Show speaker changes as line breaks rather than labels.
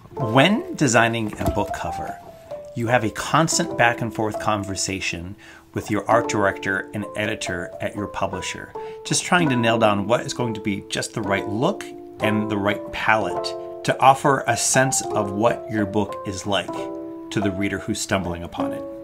When designing a book cover, you have a constant back and forth conversation with your art director and editor at your publisher, just trying to nail down what is going to be just the right look and the right palette to offer a sense of what your book is like to the reader who's stumbling upon it.